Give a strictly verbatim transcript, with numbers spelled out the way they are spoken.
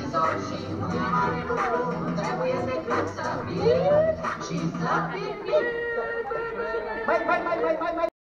televizor și nu e mare lucru, nu trebuie decât să fii și să fii. Mai, mai, mai, mai, mai, mai.